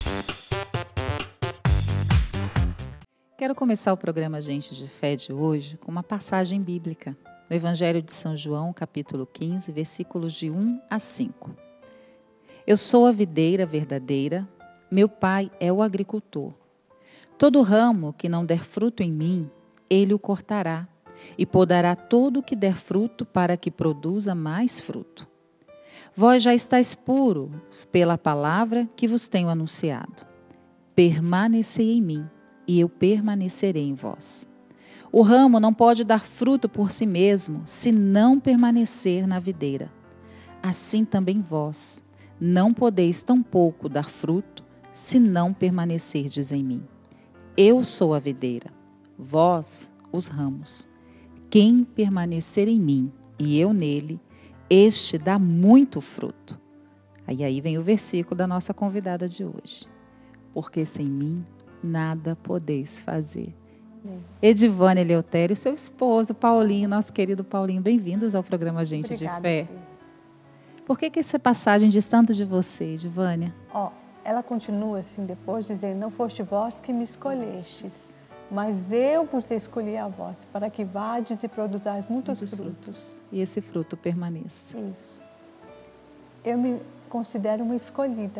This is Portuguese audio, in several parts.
Quero começar o programa Gente de Fé de hoje com uma passagem bíblica, no Evangelho de São João, capítulo 15, versículos de 1 a 5. Eu sou a videira verdadeira, meu pai é o agricultor. Todo ramo que não der fruto em mim, ele o cortará, e podará todo o que der fruto para que produza mais fruto. Vós já estáis puros pela palavra que vos tenho anunciado. Permanecei em mim, e eu permanecerei em vós. O ramo não pode dar fruto por si mesmo, se não permanecer na videira. Assim também vós não podeis tampouco dar fruto, se não permanecerdes em mim. Eu sou a videira, vós os ramos. Quem permanecer em mim e eu nele, este dá muito fruto. Aí vem o versículo da nossa convidada de hoje. Porque sem mim nada podeis fazer. Edivânia Eleutério, seu esposo, Paulinho, nosso querido Paulinho, bem-vindos ao programa Gente Obrigada, de Fé. Cris. Por que essa passagem diz tanto de você, Edivânia? Ela continua assim depois, dizendo, não foste vós que me escolhestes, mas eu vos escolhi a vós, para que vades e produzais muitos frutos. E esse fruto permaneça. Isso. Eu me considero uma escolhida.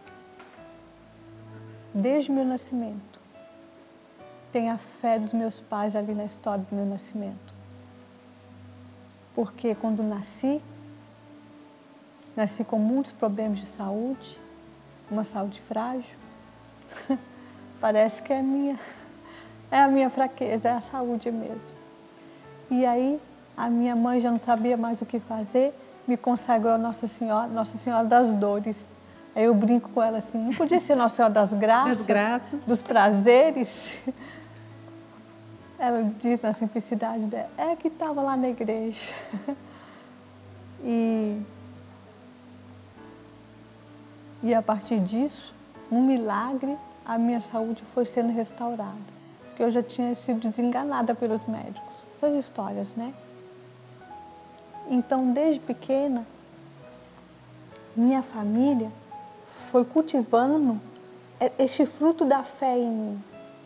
Desde o meu nascimento. Tenho a fé dos meus pais ali na história do meu nascimento. Porque quando nasci com muitos problemas de saúde, uma saúde frágil. Parece que é a minha fraqueza, é a saúde mesmo. E aí, a minha mãe já não sabia mais o que fazer, me consagrou a Nossa Senhora das Dores. Aí eu brinco com ela assim, não podia ser Nossa Senhora das Graças, dos prazeres? Ela diz na simplicidade dela, é que estava lá na igreja. E a partir disso, um milagre, a minha saúde foi sendo restaurada. Porque eu já tinha sido desenganada pelos médicos. Essas histórias, né? Então, desde pequena, minha família foi cultivando este fruto da fé em mim.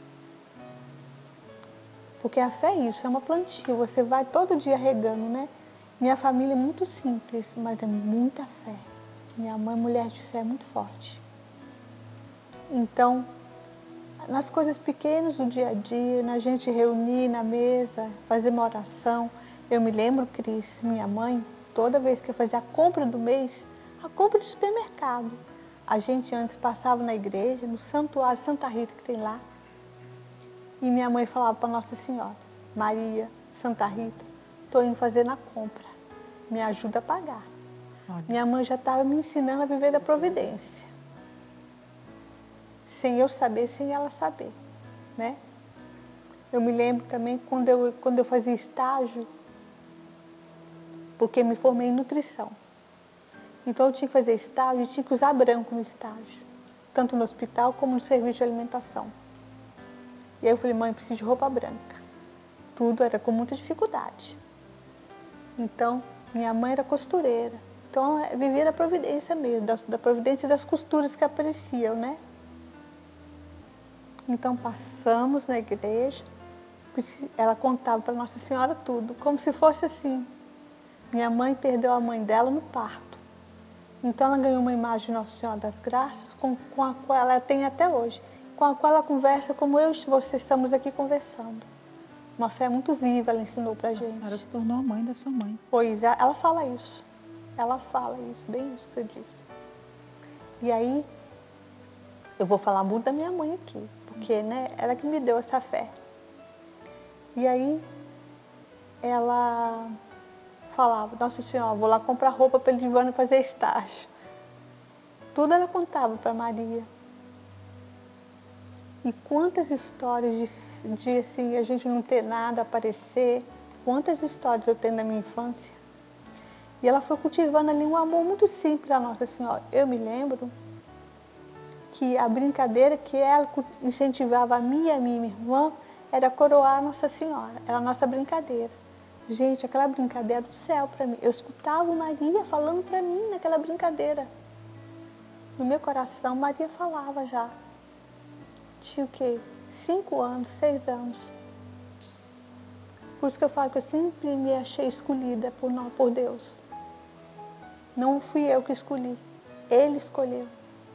Porque a fé é isso, é uma plantinha, você vai todo dia regando, né? Minha família é muito simples, mas é muita fé. Minha mãe é mulher de fé muito forte. Então, nas coisas pequenas do dia a dia, na gente reunir na mesa, fazer uma oração. Eu me lembro, Cris, minha mãe, toda vez que eu fazia a compra do mês, a compra do supermercado, a gente antes passava na igreja, no santuário Santa Rita que tem lá, e minha mãe falava para Nossa Senhora, Maria, Santa Rita, estou indo fazer na compra, me ajuda a pagar. Olha. Minha mãe já estava me ensinando a viver da providência. Sem eu saber, sem ela saber, né? Eu me lembro também quando eu fazia estágio, porque me formei em nutrição. Então eu tinha que fazer estágio e tinha que usar branco no estágio, tanto no hospital como no serviço de alimentação. E aí eu falei, mãe, eu preciso de roupa branca. Tudo era com muita dificuldade. Então, minha mãe era costureira. Então, eu vivia da providência mesmo, da providência das costuras que apareciam, né? Então, passamos na igreja, ela contava para Nossa Senhora tudo, como se fosse assim. Minha mãe perdeu a mãe dela no parto. Então, ela ganhou uma imagem de Nossa Senhora das Graças, com a qual ela tem até hoje, com a qual ela conversa como eu e você estamos aqui conversando. Uma fé muito viva ela ensinou para a gente. A senhora se tornou a mãe da sua mãe. Pois, ela fala isso. Ela fala isso, bem isso que você disse. E aí, eu vou falar muito da minha mãe aqui, porque, né, ela que me deu essa fé. E aí, ela falava, Nossa Senhora, vou lá comprar roupa para Edivânia fazer estágio. Tudo ela contava para Maria. E quantas histórias de assim, a gente não ter nada, aparecer, quantas histórias eu tenho da minha infância. E ela foi cultivando ali um amor muito simples à Nossa Senhora. Eu me lembro que a brincadeira que ela incentivava a mim e a minha irmã era coroar a Nossa Senhora, era a nossa brincadeira. Gente, aquela brincadeira do céu para mim. Eu escutava Maria falando para mim naquela brincadeira. no meu coração, Maria falava já. Tinha o quê? 5 anos, 6 anos. Por isso que eu falo que eu sempre me achei escolhida por Deus. Não fui eu que escolhi, Ele escolheu.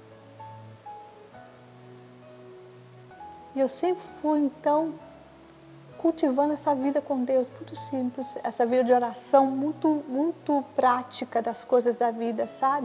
E eu sempre fui, então, cultivando essa vida com Deus, muito simples, essa vida de oração muito, muito prática das coisas da vida, sabe?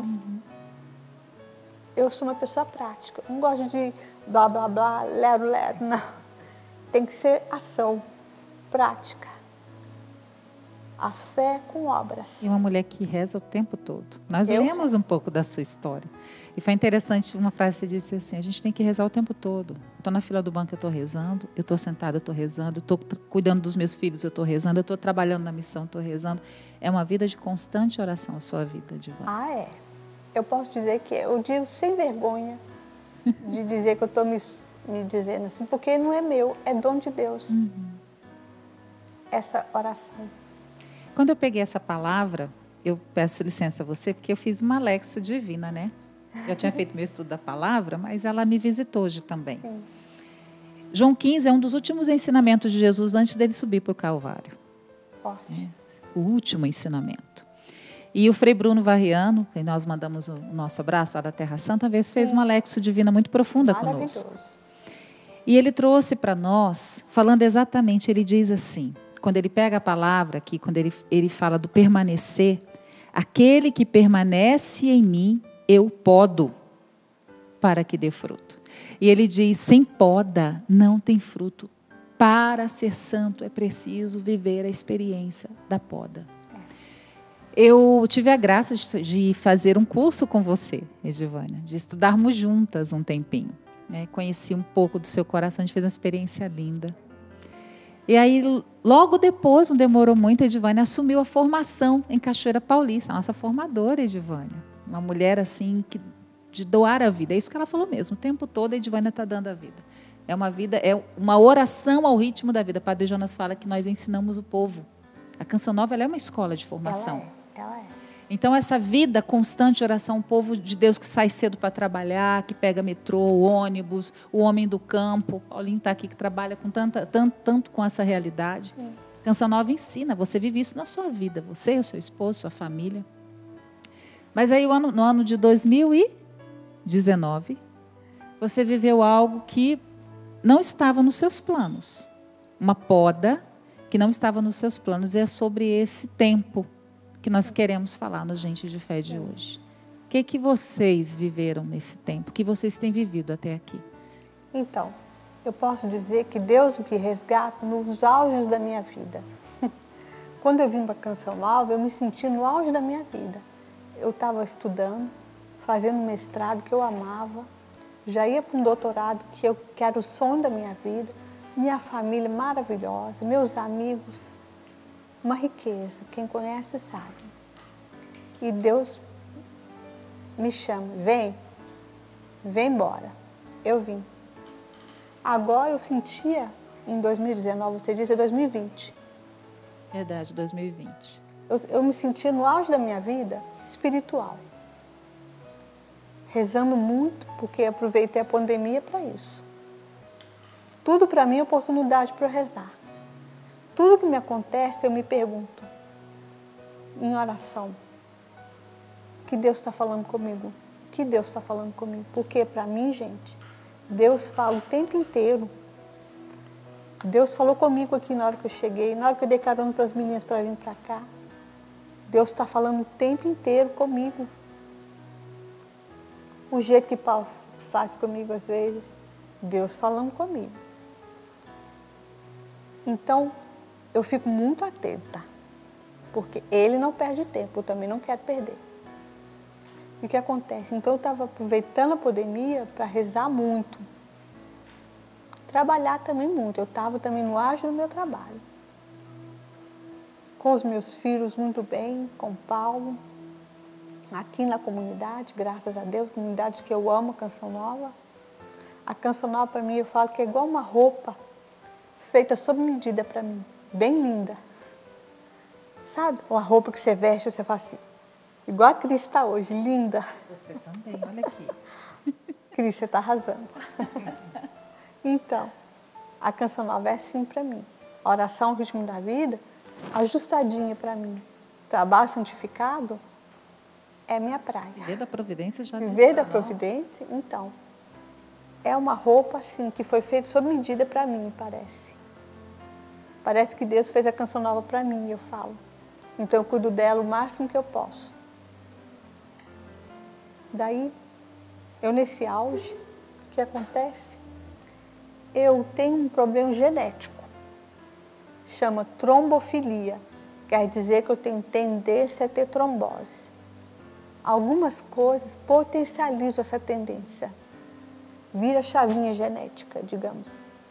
Eu sou uma pessoa prática, não gosto de blá, blá, blá, lero, lero, não. Tem que ser ação, prática. A fé com obras. E uma mulher que reza o tempo todo. Nós lemos um pouco da sua história. E foi interessante uma frase que você disse assim, a gente tem que rezar o tempo todo. Estou na fila do banco, eu estou rezando. Eu estou sentada, eu estou rezando. Estou cuidando dos meus filhos, eu estou rezando. Eu estou trabalhando na missão, estou rezando. É uma vida de constante oração a sua vida, Edivânia. Ah, é. Eu posso dizer que eu digo sem vergonha de dizer que eu estou me dizendo assim, porque não é meu, é dom de Deus. Essa oração. Quando eu peguei essa palavra, eu peço licença a você, porque eu fiz uma Lexio Divina, né? Já tinha feito meu estudo da palavra, mas ela me visitou hoje também. Sim. João 15 é um dos últimos ensinamentos de Jesus antes dele subir para o Calvário. Forte. O último ensinamento. E o Frei Bruno Varriano, que nós mandamos o nosso abraço lá da Terra Santa, uma vez fez uma Lexio Divina muito profunda conosco. E ele trouxe para nós, falando exatamente, ele diz assim, quando ele pega a palavra aqui, quando ele fala do permanecer, aquele que permanece em mim, eu podo para que dê fruto. E ele diz, sem poda não tem fruto. Para ser santo é preciso viver a experiência da poda. Eu tive a graça de fazer um curso com você, Edivânia, de estudarmos juntas um tempinho. Né? Conheci um pouco do seu coração, a gente fez uma experiência linda. E aí, logo depois, não demorou muito, a Edivânia assumiu a formação em Cachoeira Paulista, a nossa formadora, Edivânia. Uma mulher assim, de doar a vida. É isso que ela falou mesmo, o tempo todo a Edivânia está dando a vida. É uma oração ao ritmo da vida. O Padre Jonas fala que nós ensinamos o povo. A Canção Nova ela é uma escola de formação. Ela é. Então, essa vida constante de oração, o povo de Deus que sai cedo para trabalhar, que pega metrô, ônibus, o homem do campo. Paulinho está aqui que trabalha com tanto com essa realidade. Sim. Canção Nova ensina, você vive isso na sua vida, você, o seu esposo, sua família. Mas aí, no ano de 2019, você viveu algo que não estava nos seus planos. Uma poda que não estava nos seus planos. E é sobre esse tempo que nós queremos falar no Gente de Fé de hoje. O que vocês viveram nesse tempo? O que vocês têm vivido até aqui? Então, eu posso dizer que Deus me resgata nos auges da minha vida. Quando eu vim para a Canção Nova, eu me senti no auge da minha vida. Eu estava estudando, fazendo um mestrado que eu amava, já ia para um doutorado que era o sonho da minha vida, minha família maravilhosa, meus amigos, uma riqueza, quem conhece sabe. E Deus me chama, vem embora. Eu vim. Agora eu sentia, em 2019, você disse, 2020. Verdade, 2020. Eu me sentia no auge da minha vida espiritual. Rezando muito, porque aproveitei a pandemia para isso. Tudo para mim é oportunidade para eu rezar. Tudo que me acontece, eu me pergunto, em oração, o que Deus está falando comigo? O que Deus está falando comigo? Porque para mim, gente, Deus fala o tempo inteiro. Deus falou comigo aqui na hora que eu cheguei, na hora que eu dei carona para as meninas para vir para cá. Deus está falando o tempo inteiro comigo. O jeito que Paulo faz comigo às vezes, Deus falando comigo. Então, eu fico muito atenta, porque Ele não perde tempo, eu também não quero perder. E o que acontece? Então, eu estava aproveitando a pandemia para rezar muito. Trabalhar também muito, eu estava também no auge do meu trabalho. Com os meus filhos muito bem, com o Paulo, aqui na comunidade, graças a Deus, comunidade que eu amo, a Canção Nova. A Canção Nova para mim, eu falo que é igual uma roupa feita sob medida para mim, bem linda. Sabe? Uma roupa que você veste, você fala assim, igual a Cris está hoje, linda. Você também, olha aqui. Cris, você está arrasando. Então, a Canção Nova é assim para mim. A oração, o ritmo da vida, ajustadinha para mim. Trabalho santificado é minha praia. Viver da providência já Viver da providência, então, é uma roupa assim que foi feita sob medida para mim, parece. Parece que Deus fez a Canção Nova para mim, eu falo. Então eu cuido dela o máximo que eu posso. Daí, eu nesse auge, o que acontece? Eu tenho um problema genético. Chama trombofilia. Quer dizer que eu tenho tendência a ter trombose. Algumas coisas potencializam essa tendência. Vira chavinha genética, digamos.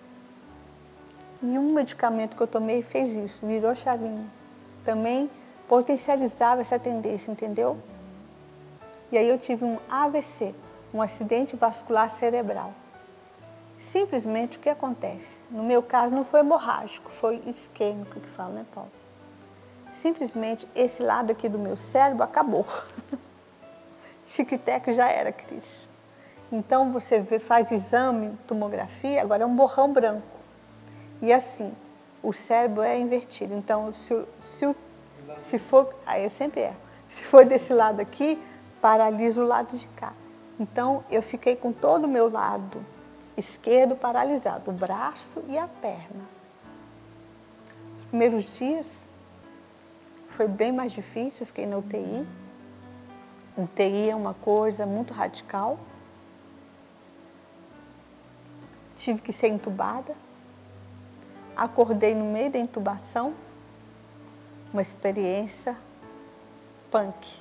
E um medicamento que eu tomei fez isso, virou chavinha. Também potencializava essa tendência, entendeu? E aí eu tive um AVC, um acidente vascular cerebral. Simplesmente o que acontece? No meu caso não foi hemorrágico, foi isquêmico que fala, né, Paulo? Simplesmente esse lado aqui do meu cérebro acabou. Tic-tac já era, Cris. Então você vê, faz exame, tomografia, agora é um borrão branco. E assim, o cérebro é invertido. Então, se for, aí eu sempre erro. Se for desse lado aqui, paralisa o lado de cá. Então, eu fiquei com todo o meu lado esquerdo paralisado, o braço e a perna. Os primeiros dias foi bem mais difícil, eu fiquei na UTI. UTI é uma coisa muito radical. Tive que ser entubada. Acordei no meio da intubação, uma experiência punk.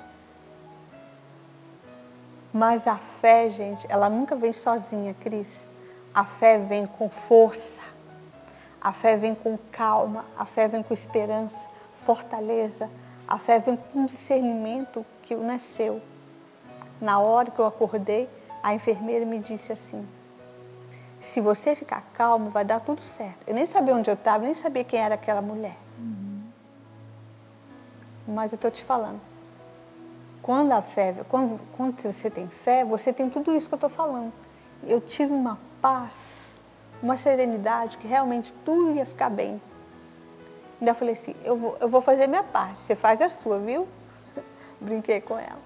Mas a fé, gente, ela nunca vem sozinha, Cris. A fé vem com força, a fé vem com calma, a fé vem com esperança, fortaleza, a fé vem com discernimento que nasceu. Na hora que eu acordei, a enfermeira me disse assim: se você ficar calmo, vai dar tudo certo. Eu nem sabia onde eu estava, nem sabia quem era aquela mulher. Mas eu estou te falando. Quando a fé, quando você tem fé, você tem tudo isso que eu estou falando. Eu tive uma paz, uma serenidade, que realmente tudo ia ficar bem. Ainda falei assim, eu vou fazer minha parte, você faz a sua, viu? Brinquei com ela.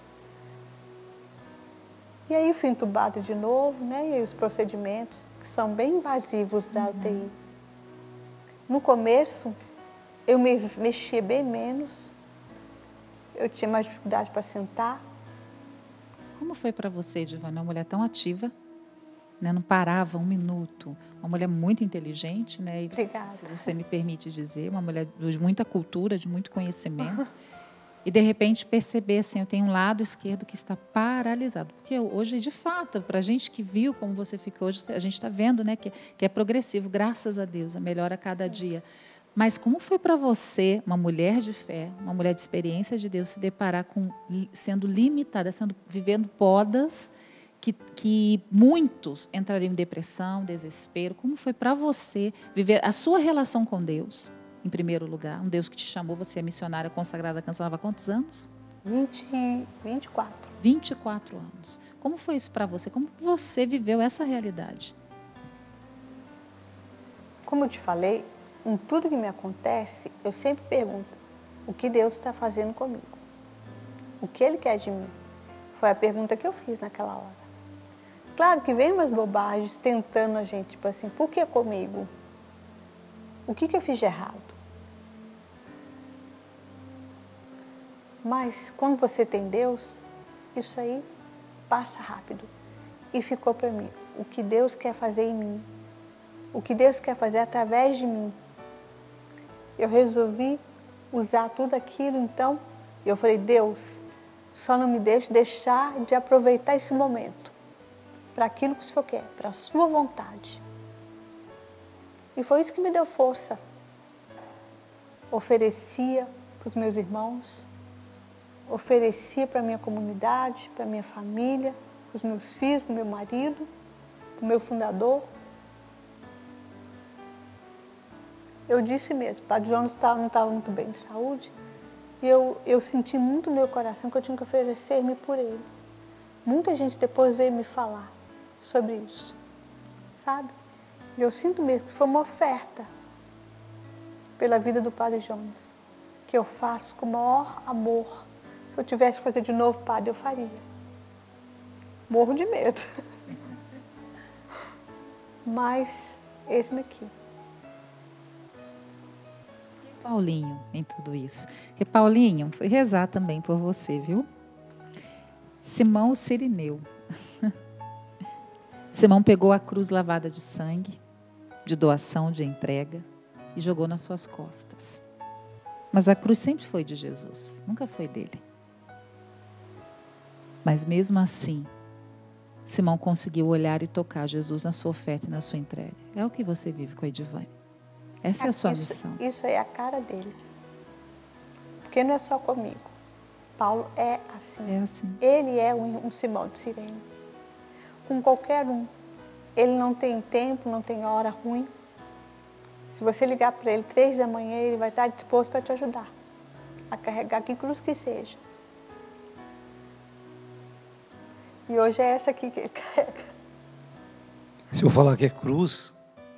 E aí fui entubado de novo, né? E aí os procedimentos, que são bem invasivos da UTI. No começo, eu me mexia bem menos, eu tinha mais dificuldade para sentar. Como foi para você, Divana, uma mulher tão ativa, né? Não parava um minuto, uma mulher muito inteligente, né? E, obrigada. se você me permite dizer, uma mulher de muita cultura, de muito conhecimento. E, de repente, perceber, assim, eu tenho um lado esquerdo que está paralisado. Porque hoje, de fato, para a gente que viu como você fica hoje, a gente está vendo, né, que é progressivo, graças a Deus, a melhora a cada dia. Mas como foi para você, uma mulher de fé, uma mulher de experiência de Deus, se deparar com sendo limitada, vivendo podas que muitos entrariam em depressão, desespero? Como foi para você viver a sua relação com Deus? Em primeiro lugar, um Deus que te chamou, você é missionária consagrada à Canção Nova há quantos anos? 24. 24 anos. Como foi isso para você? Como você viveu essa realidade? Como eu te falei, em tudo que me acontece, eu sempre pergunto, o que Deus está fazendo comigo? O que Ele quer de mim? Foi a pergunta que eu fiz naquela hora. Claro que vem umas bobagens tentando a gente, tipo assim, por que comigo? O que eu fiz de errado? Mas quando você tem Deus, isso aí passa rápido. E ficou para mim, o que Deus quer fazer em mim. O que Deus quer fazer através de mim. Eu resolvi usar tudo aquilo, então, eu falei, Deus, só não me deixe deixar de aproveitar esse momento para aquilo que o Senhor quer, para a sua vontade. E foi isso que me deu força. Oferecia para os meus irmãos, oferecia para a minha comunidade, para a minha família, para os meus filhos, para o meu marido, para o meu fundador. Eu disse mesmo, o Padre Jonas não estava muito bem de saúde, e eu senti muito no meu coração que eu tinha que oferecer-me por ele. Muita gente depois veio me falar, sobre isso, sabe? E eu sinto mesmo que foi uma oferta pela vida do Padre Jonas, que eu faço com o maior amor. Se eu tivesse que fazer de novo, Padre, eu faria. Morro de medo. Mas, eis-me aqui. E Paulinho em tudo isso? E Paulinho, foi rezar também por você, viu? Simão o Cirineu. Simão pegou a cruz lavada de sangue, de doação, de entrega, e jogou nas suas costas. Mas a cruz sempre foi de Jesus, nunca foi dele. Mas mesmo assim, Simão conseguiu olhar e tocar Jesus na sua oferta e na sua entrega. É o que você vive com a Edivânia. Essa é a sua missão. Isso é a cara dele. Porque não é só comigo. Paulo é assim. É assim. Ele é um Simão de Cirene. Com qualquer um. Ele não tem tempo, não tem hora ruim. Se você ligar para ele 3 da manhã, ele vai estar disposto para te ajudar a carregar que cruz que seja. E hoje é essa aqui que ele carrega. Se eu falar que é cruz,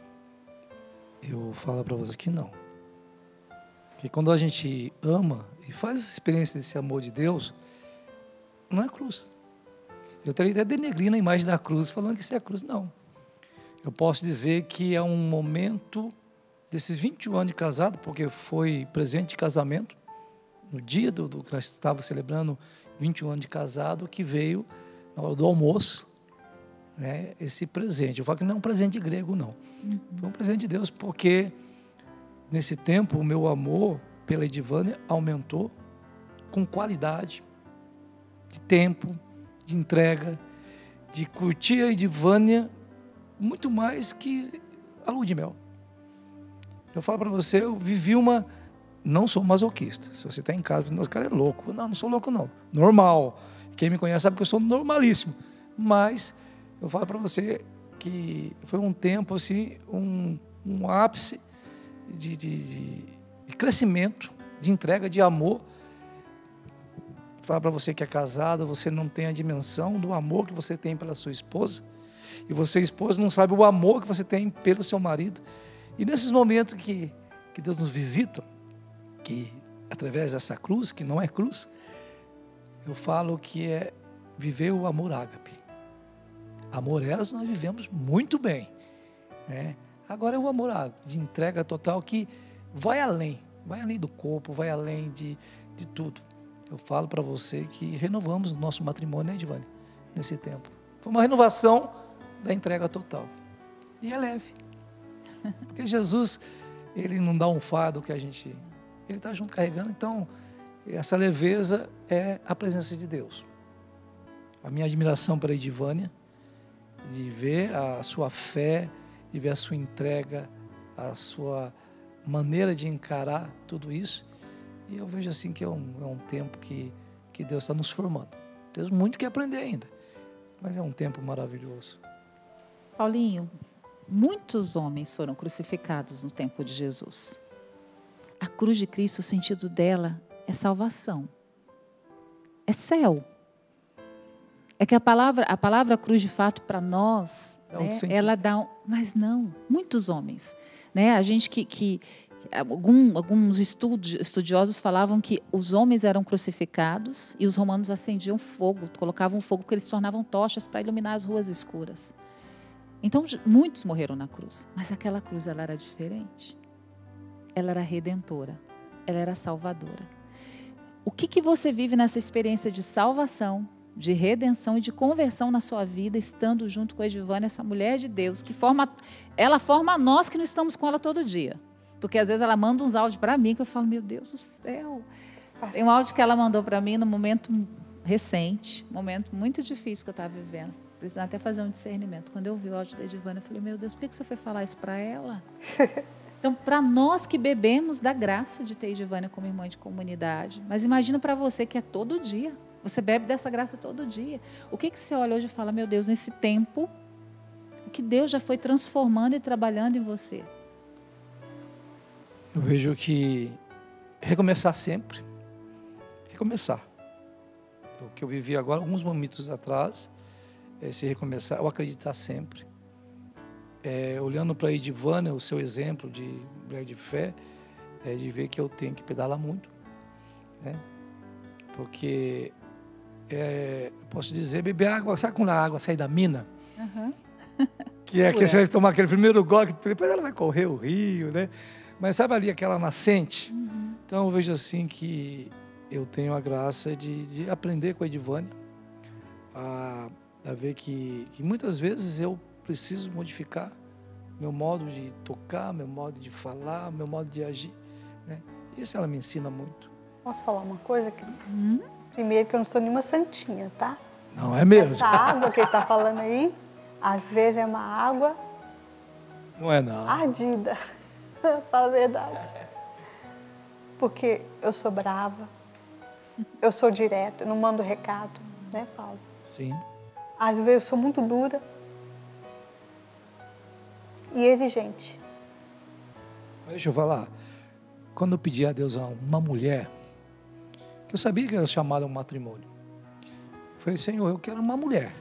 eu falo para você que não. Porque quando a gente ama e faz essa experiência desse amor de Deus, não é cruz. Eu teria até denegrindo a imagem da cruz, falando que isso é cruz. Não. Eu posso dizer que é um momento desses 21 anos de casado, porque foi presente de casamento, no dia do que nós estávamos celebrando 21 anos de casado, que veio na hora do almoço, né, esse presente. Eu falo que não é um presente grego, não. Foi um presente de Deus, porque nesse tempo o meu amor pela Edivânia aumentou com qualidade, de tempo, de entrega, de curtir a Edivânia muito mais que a lua de mel. Eu falo para você, eu vivi uma... Não sou masoquista. Se você está em casa, o cara é louco. Não sou louco, não. Normal. Quem me conhece sabe que eu sou normalíssimo. Mas eu falo para você que foi um tempo, assim, um ápice de crescimento, de entrega, de amor. Falo para você que é casado, você não tem a dimensão do amor que você tem pela sua esposa. E você, esposa, não sabe o amor que você tem pelo seu marido. E nesses momentos que Deus nos visita, que através dessa cruz, que não é cruz, eu falo que é viver o amor ágape. Amor elas nós vivemos muito bem, né? Agora é o amor ágape, de entrega total, que vai além do corpo, vai além de tudo. Eu falo para você que renovamos o nosso matrimônio, né, Edivânia, nesse tempo. Foi uma renovação da entrega total. E é leve. Porque Jesus, ele não dá um fardo que a gente... Ele está junto carregando, então essa leveza é a presença de Deus. A minha admiração pela Edivânia, de ver a sua fé, de ver a sua entrega, a sua maneira de encarar tudo isso. E eu vejo assim que é um tempo que Deus está nos formando. Temos muito que aprender ainda, mas é um tempo maravilhoso. Paulinho, muitos homens foram crucificados no tempo de Jesus. A cruz de Cristo, o sentido dela é salvação. É céu. É que a palavra cruz, de fato, para nós, né, ela dá mas não, muitos homens. Né, a gente alguns estudiosos falavam que os homens eram crucificados e os romanos acendiam fogo, colocavam fogo porque eles se tornavam tochas para iluminar as ruas escuras. Então, muitos morreram na cruz, mas aquela cruz ela era diferente. Ela era redentora, ela era salvadora. O que você vive nessa experiência de salvação, de redenção e de conversão na sua vida, estando junto com a Edivânia, essa mulher de Deus, ela forma nós que não estamos com ela todo dia. Porque às vezes ela manda uns áudios para mim que eu falo, meu Deus do céu. Tem um áudio que ela mandou para mim num momento recente, momento muito difícil que eu estava vivendo. Precisava até fazer um discernimento. Quando eu vi o áudio da Edivânia, eu falei, meu Deus, por que você foi falar isso para ela? Então, para nós que bebemos da graça de ter Edivânia como irmã de comunidade, mas imagina para você que é todo dia. Você bebe dessa graça todo dia. O que você olha hoje e fala, meu Deus, nesse tempo, o que Deus já foi transformando e trabalhando em você? Eu vejo que recomeçar sempre. Recomeçar. O que eu vivi agora, alguns momentos atrás, se recomeçar, ou acreditar sempre. Olhando para a Edivânia, o seu exemplo de mulher de fé, de ver que eu tenho que pedalar muito, né? Porque, posso dizer, beber água, sabe quando a água sai da mina? Uhum. Que você vai tomar aquele primeiro gole, depois ela vai correr o rio, né? Mas sabe ali aquela nascente? Uhum. Então eu vejo assim que eu tenho a graça de aprender com a Edivânia, a ver que muitas vezes eu preciso modificar meu modo de tocar, meu modo de falar, meu modo de agir, né? Isso ela me ensina muito. Posso falar uma coisa, Cris? Primeiro que eu não sou nenhuma santinha, tá? Não é mesmo? Essa água que ele está falando aí, às vezes é uma água... Não é não. Ardida, fala a verdade. Porque eu sou brava, eu sou direta, eu não mando recado, né, Paulo? Sim. Às vezes eu sou muito dura e exigente. Mas deixa eu falar, quando eu pedi a Deus uma mulher, que eu sabia que era chamada ao matrimônio, eu falei, Senhor, eu quero uma mulher.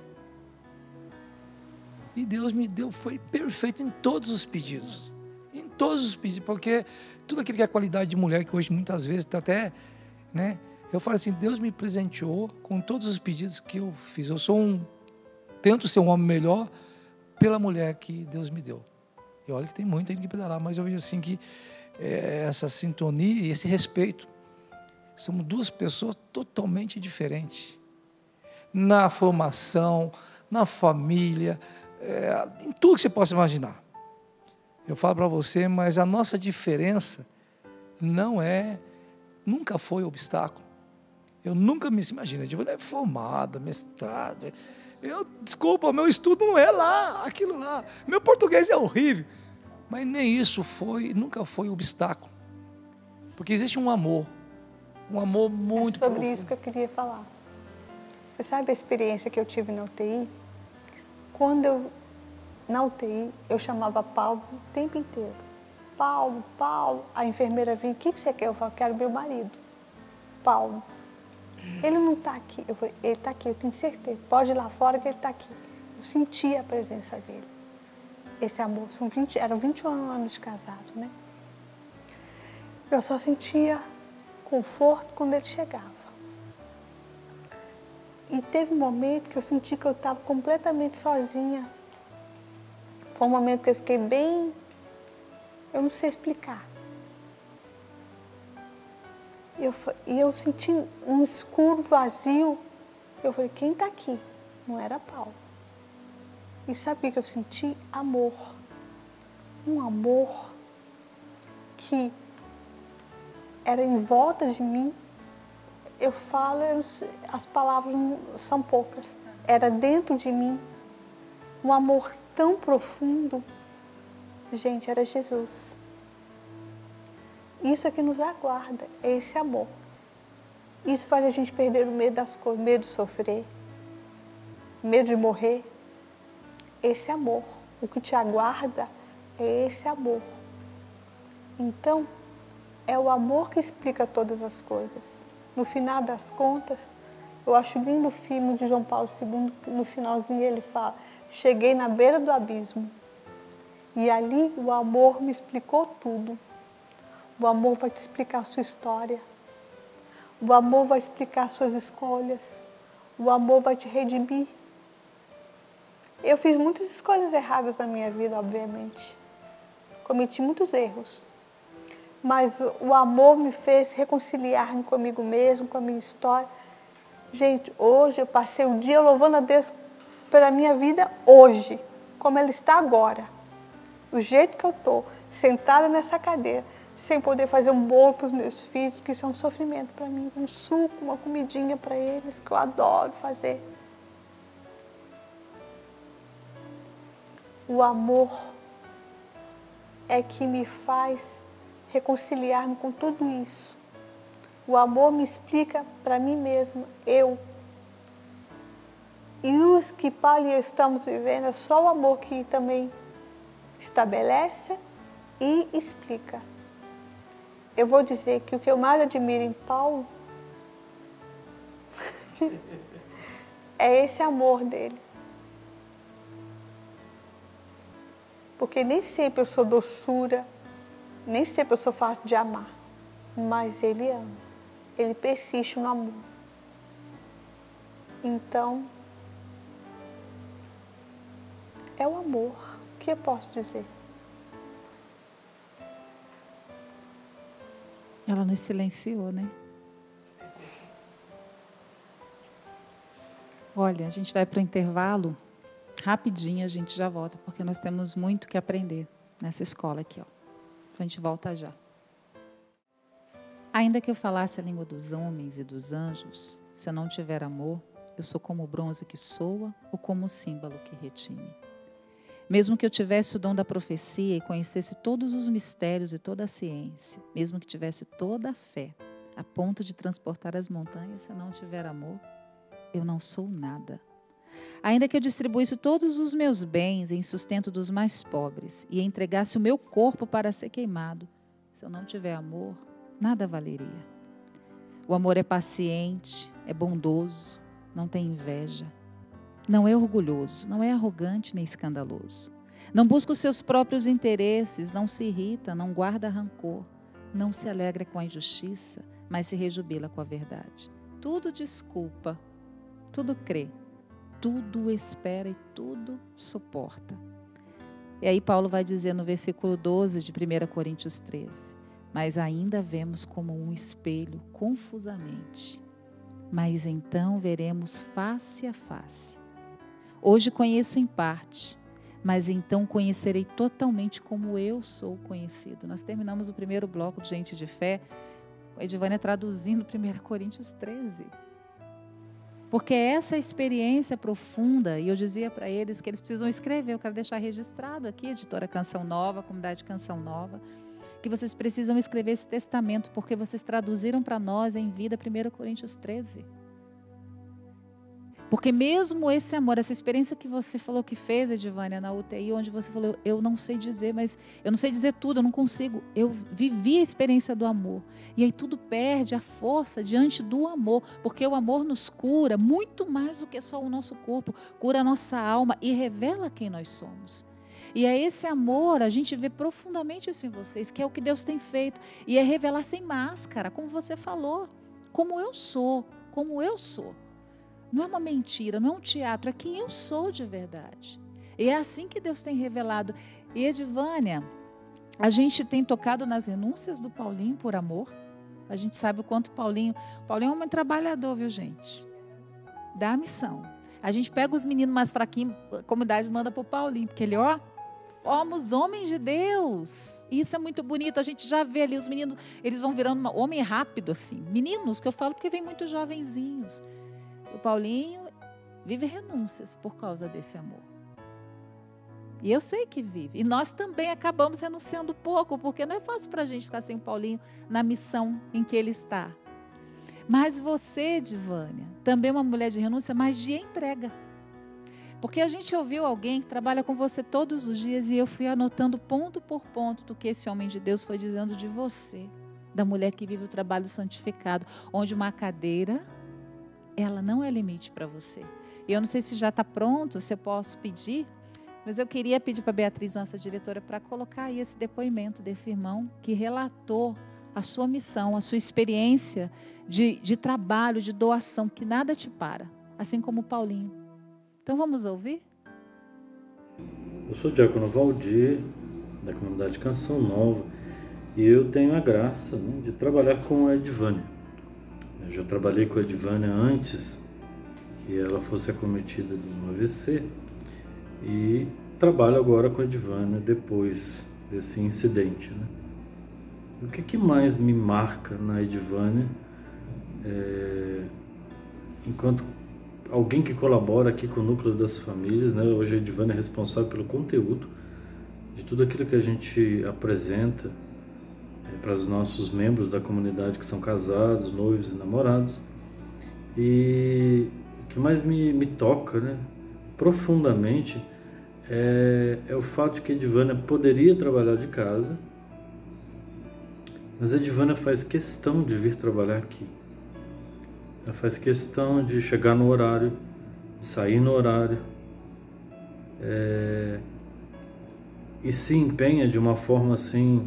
E Deus me deu, foi perfeito em todos os pedidos. Em todos os pedidos, porque tudo aquilo que é qualidade de mulher, que hoje muitas vezes está até, né? Eu falo assim, Deus me presenteou com todos os pedidos que eu fiz. Tento ser um homem melhor pela mulher que Deus me deu. E olha que tem muito ainda que pedalar, mas eu vejo assim que essa sintonia e esse respeito, somos duas pessoas totalmente diferentes. Na formação, na família, em tudo que você possa imaginar. Eu falo para você, mas a nossa diferença nunca foi obstáculo. Eu nunca me imagino, eu é formada, mestrado. Desculpa, meu estudo não é lá, aquilo lá. Meu português é horrível. Mas nem isso nunca foi obstáculo. Porque existe um amor muito sobre profundo. Isso que eu queria falar. Você sabe a experiência que eu tive na UTI? Quando na UTI, eu chamava Paulo o tempo inteiro. Paulo, Paulo. A enfermeira vinha, o que você quer? Eu falava, quero meu marido. Paulo. Ele não está aqui. Eu falei, ele está aqui, eu tenho certeza. Pode ir lá fora que ele está aqui. Eu senti a presença dele. Esse amor, eram 21 anos de casado, né? Eu só sentia conforto quando ele chegava. E teve um momento que eu senti que eu estava completamente sozinha. Foi um momento que eu fiquei bem... Eu não sei explicar. E eu senti um escuro vazio. Eu falei, quem está aqui? Não era Paulo. E sabe o que eu senti? Amor. Um amor que era em volta de mim. Eu falo, as palavras são poucas. Era dentro de mim. Um amor tão profundo. Gente, era Jesus. Isso é que nos aguarda, é esse amor. Isso faz a gente perder o medo das coisas, medo de sofrer, medo de morrer. Esse amor, o que te aguarda é esse amor. Então, é o amor que explica todas as coisas. No final das contas, eu acho lindo o filme de João Paulo II, no finalzinho ele fala, cheguei na beira do abismo. E ali o amor me explicou tudo. O amor vai te explicar a sua história. O amor vai explicar as suas escolhas. O amor vai te redimir. Eu fiz muitas escolhas erradas na minha vida, obviamente. Cometi muitos erros. Mas o amor me fez reconciliar-me comigo mesmo, com a minha história. Gente, hoje eu passei o dia louvando a Deus pela minha vida hoje, como ela está agora. Do jeito que eu estou, sentada nessa cadeira, sem poder fazer um bolo para os meus filhos, que isso é um sofrimento para mim, um suco, uma comidinha para eles, que eu adoro fazer. O amor é que me faz reconciliar-me com tudo isso. O amor me explica para mim mesma, eu. E os que Paulo e eu estamos vivendo, é só o amor que também estabelece e explica. Eu vou dizer que o que eu mais admiro em Paulo é esse amor dele. Porque nem sempre eu sou doçura, nem sempre eu sou fácil de amar. Mas Ele ama. Ele persiste no amor. Então, é o amor. O que eu posso dizer? Ela nos silenciou, né? Olha, a gente vai para o intervalo. Rapidinho a gente já volta, porque nós temos muito que aprender nessa escola aqui, ó. A gente volta já. Ainda que eu falasse a língua dos homens e dos anjos, se eu não tiver amor, eu sou como o bronze que soa ou como o símbolo que retine. Mesmo que eu tivesse o dom da profecia e conhecesse todos os mistérios e toda a ciência, mesmo que tivesse toda a fé, a ponto de transportar as montanhas, se eu não tiver amor, eu não sou nada. Ainda que eu distribuísse todos os meus bens em sustento dos mais pobres e entregasse o meu corpo para ser queimado, se eu não tiver amor, nada valeria. O amor é paciente, é bondoso, não tem inveja, não é orgulhoso, não é arrogante nem escandaloso. Não busca os seus próprios interesses, não se irrita, não guarda rancor, não se alegra com a injustiça, mas se rejubila com a verdade. Tudo desculpa, tudo crê, tudo espera e tudo suporta. E aí Paulo vai dizer no versículo 12 de 1 Coríntios 13, mas ainda vemos como um espelho confusamente, mas então veremos face a face. Hoje conheço em parte, mas então conhecerei totalmente como eu sou conhecido. Nós terminamos o primeiro bloco de Gente de Fé, a Edivânia traduzindo 1 Coríntios 13. Porque essa experiência profunda, e eu dizia para eles que eles precisam escrever, eu quero deixar registrado aqui, editora Canção Nova, comunidade Canção Nova, que vocês precisam escrever esse testamento, porque vocês traduziram para nós em vida 1 Coríntios 13. Porque mesmo esse amor, essa experiência que você falou que fez, Edivânia, na UTI, onde você falou, eu não sei dizer, mas eu não sei dizer tudo, eu não consigo. Eu vivi a experiência do amor. E aí tudo perde a força diante do amor, porque o amor nos cura muito mais do que só o nosso corpo, cura a nossa alma e revela quem nós somos. E é esse amor, a gente vê profundamente isso em vocês, que é o que Deus tem feito. E é revelar sem máscara, como você falou, como eu sou, como eu sou. Não é uma mentira, não é um teatro, é quem eu sou de verdade. E é assim que Deus tem revelado. E Edivânia, a gente tem tocado nas renúncias do Paulinho por amor. A gente sabe o quanto Paulinho é um homem trabalhador, viu, gente? Dá a missão. A gente pega os meninos mais fraquinhos, a comunidade manda para o Paulinho, porque ele, fomos homens de Deus. Isso é muito bonito. A gente já vê ali os meninos, eles vão virando um homem rápido assim. Meninos, que eu falo porque vem muitos jovenzinhos. O Paulinho vive renúncias por causa desse amor. E eu sei que vive. E nós também acabamos renunciando pouco, porque não é fácil para a gente ficar sem o Paulinho na missão em que ele está. Mas você, Edivânia, também é uma mulher de renúncia, mas de entrega. Porque a gente ouviu alguém que trabalha com você todos os dias e eu fui anotando ponto por ponto do que esse homem de Deus foi dizendo de você, da mulher que vive o trabalho santificado, onde uma cadeira, ela não é limite para você. E eu não sei se já está pronto, se eu posso pedir, mas eu queria pedir para a Beatriz, nossa diretora, para colocar aí esse depoimento desse irmão que relatou a sua missão, a sua experiência de trabalho, de doação, que nada te para, assim como o Paulinho. Então vamos ouvir? Eu sou o diácono Valdir, da comunidade Canção Nova, e eu tenho a graça, de trabalhar com a Edivânia. Eu já trabalhei com a Edivânia antes que ela fosse acometida de um AVC e trabalho agora com a Edivânia depois desse incidente. O que mais me marca na Edivânia, enquanto alguém que colabora aqui com o Núcleo das Famílias, hoje a Edivânia é responsável pelo conteúdo de tudo aquilo que a gente apresenta para os nossos membros da comunidade que são casados, noivos e namorados. E o que mais me toca, profundamente, é o fato de que a Edivânia poderia trabalhar de casa, mas a Edivânia faz questão de vir trabalhar aqui. Ela faz questão de chegar no horário, de sair no horário. e se empenha de uma forma assim,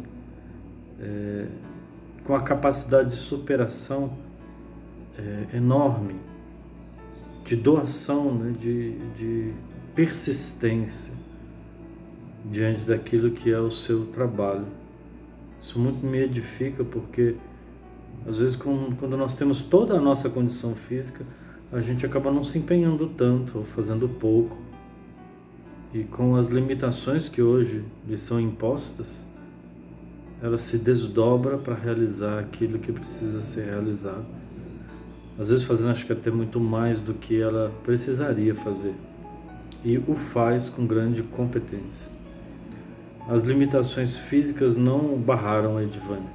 com a capacidade de superação enorme, de doação, né, de persistência diante daquilo que é o seu trabalho. Isso muito me edifica, porque às vezes quando nós temos toda a nossa condição física, a gente acaba não se empenhando tanto, ou fazendo pouco. E com as limitações que hoje lhe são impostas, ela se desdobra para realizar aquilo que precisa ser realizado. Às vezes fazendo, acho que até muito mais do que ela precisaria fazer. E o faz com grande competência. As limitações físicas não barraram a Edvânia.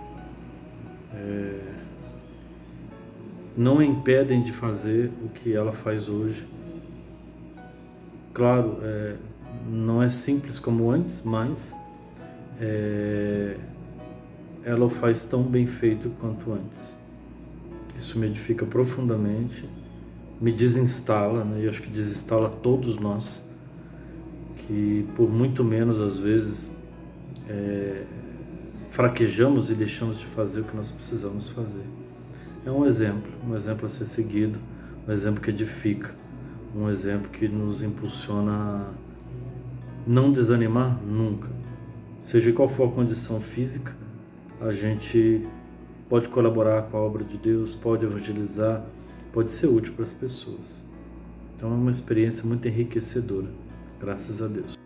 Não a impedem de fazer o que ela faz hoje. Claro, não é simples como antes, mas ela o faz tão bem feito quanto antes. Isso me edifica profundamente, me desinstala, né? E acho que desinstala todos nós, que por muito menos às vezes fraquejamos e deixamos de fazer o que nós precisamos fazer. É um exemplo a ser seguido, um exemplo que edifica, um exemplo que nos impulsiona a não desanimar nunca. Seja qual for a condição física, a gente pode colaborar com a obra de Deus, pode evangelizar, pode ser útil para as pessoas. Então é uma experiência muito enriquecedora, graças a Deus.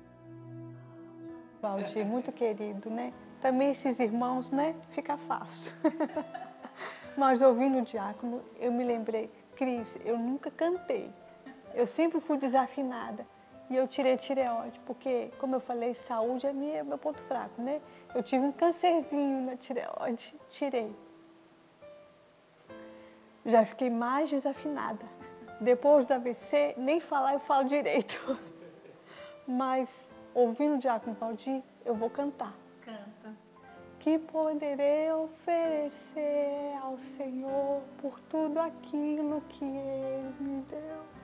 Valdir, muito querido, né? Também esses irmãos, né? Fica fácil. Mas ouvindo o diácono, eu me lembrei, Cris, eu nunca cantei. Eu sempre fui desafinada. E eu tirei tireoide, porque, como eu falei, saúde é meu ponto fraco, né? Eu tive um cancerzinho na tireoide, tirei. Já fiquei mais desafinada. Depois do AVC, nem falar eu falo direito. Mas, ouvindo o diácono Valdir, eu vou cantar. Canta. Que poderei oferecer ao Senhor por tudo aquilo que Ele me deu.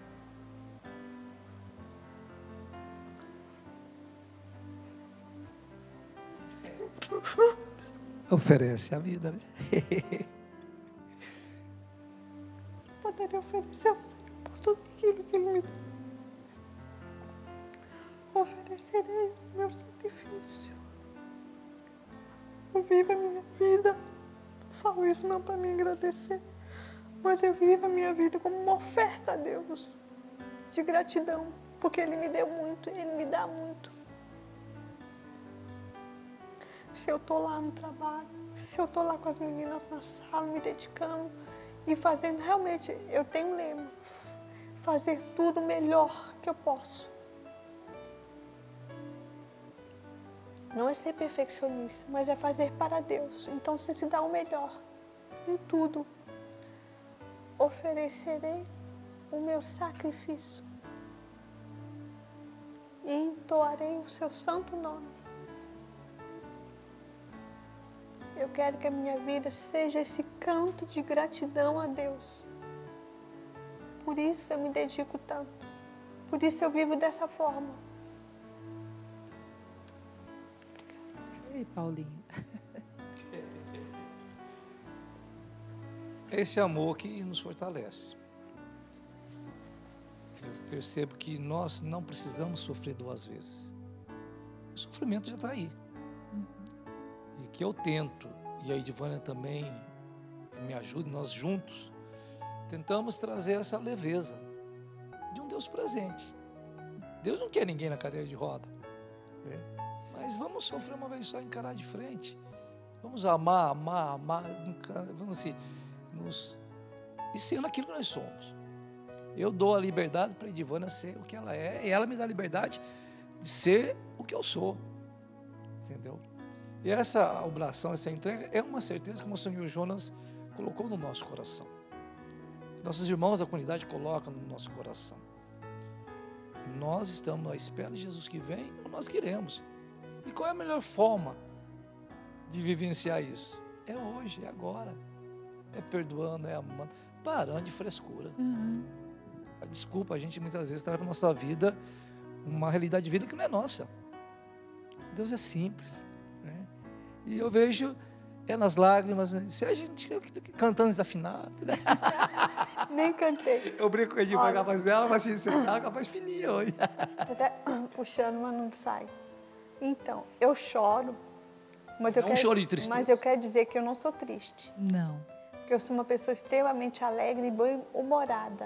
Oferece a vida, né? Poderei oferecer ao Senhor por tudo aquilo que Ele me deu. Oferecerei o meu sacrifício. Eu vivo a minha vida. Não falo isso não para me agradecer, mas eu vivo a minha vida como uma oferta a Deus, de gratidão, porque Ele me deu muito, Ele me dá muito. Se eu estou lá no trabalho, se eu estou lá com as meninas na sala, me dedicando e fazendo, realmente, eu tenho um lema, fazer tudo melhor que eu posso. Não é ser perfeccionista, mas é fazer para Deus. Então você se dá o melhor em tudo. Oferecerei o meu sacrifício e entoarei o seu santo nome. Eu quero que a minha vida seja esse canto de gratidão a Deus. Por isso eu me dedico tanto. Por isso eu vivo dessa forma. Ei, Paulinho. Esse amor que nos fortalece. Eu percebo que nós não precisamos sofrer duas vezes. O sofrimento já está aí. E que eu tento, e a Edvânia também me ajuda, nós juntos, tentamos trazer essa leveza de um Deus presente. Deus não quer ninguém na cadeira de roda. Mas vamos sofrer uma vez só, encarar de frente. Vamos amar, vamos assim, e sendo aquilo que nós somos. Eu dou a liberdade para a Edvânia ser o que ela é, e ela me dá a liberdade de ser o que eu sou. Entendeu? E essa oblação, essa entrega é uma certeza que o Monsenhor Jonas colocou no nosso coração. Nossos irmãos da comunidade colocam no nosso coração. Nós estamos à espera de Jesus que vem, ou nós queremos. E qual é a melhor forma de vivenciar isso? É hoje, é agora. É perdoando, é amando, parando de frescura. Desculpa, a gente muitas vezes traz para a nossa vida uma realidade de vida que não é nossa. Deus é simples, né? E eu vejo nas lágrimas, se a gente cantando desafinado, né? Nem cantei. Eu brinco com a Edivane, capaz dela, mas assim, você tá capaz fininha hoje. Tô até puxando, mas não sai. Então, eu choro, mas Não choro de tristeza. Mas eu quero dizer que eu não sou triste. Não. Porque eu sou uma pessoa extremamente alegre e bem-humorada.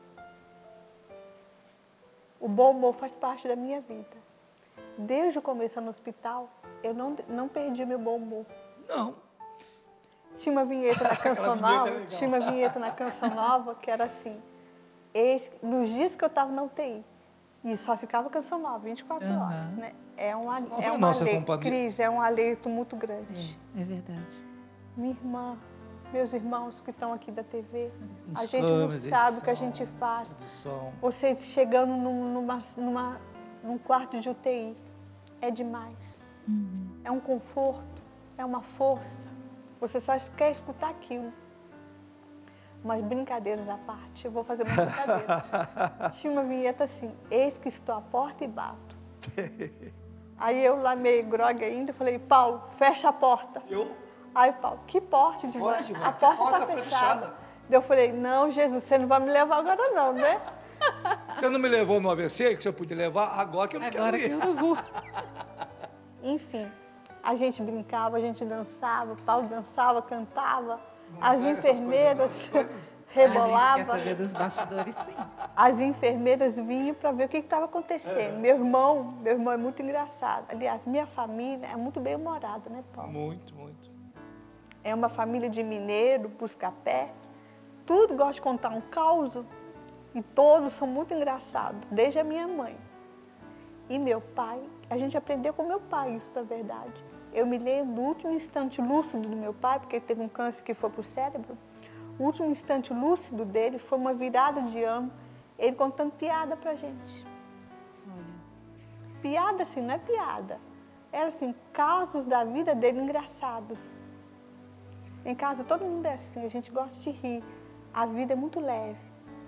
O bom humor faz parte da minha vida. Desde o começo no hospital, eu não perdi meu bom humor. Não. Tinha uma vinheta na Canção Nova, que era assim, nos dias que eu estava na UTI, e só ficava Canção Nova, 24 horas, né? É um alento, Cris, é um alento muito grande. É verdade. Minha irmã, meus irmãos que estão aqui da TV, Os a gente não câmeras, sabe o que a gente faz. Edição. Vocês chegando num quarto de UTI, é demais. É um conforto, é uma força. Você só quer escutar aquilo. Mas brincadeiras à parte, eu vou fazer uma brincadeira. Tinha uma vinheta assim, eis que estou à porta e bato. Aí eu lá meio grogue ainda, falei, Paulo, fecha a porta. Aí Paulo, que porta, Edivane? A porta está fechada. Eu falei, não, Jesus, você não vai me levar agora não, né? Você não me levou no AVC, que você podia levar, agora que eu não quero ir. Agora que eu não vou. Enfim, a gente brincava, a gente dançava, Paulo dançava, cantava, as enfermeiras rebolavam. A gente quer saber dos bastidores, sim. As enfermeiras vinham para ver o que estava acontecendo. Meu irmão é muito engraçado. Aliás, minha família é muito bem-humorada, né, Paulo? Muito, muito. É uma família de mineiro, busca-pé. Tudo gosta de contar um caos e todos são muito engraçados, desde a minha mãe. E meu pai, a gente aprendeu com meu pai, isso é verdade. Eu me lembro do último instante lúcido do meu pai, porque ele teve um câncer que foi para o cérebro. O último instante lúcido dele foi uma virada de ano, ele contando piada pra gente. Olha. Piada assim, não é piada. Era assim, casos da vida dele engraçados. Em casa todo mundo é assim, a gente gosta de rir. A vida é muito leve.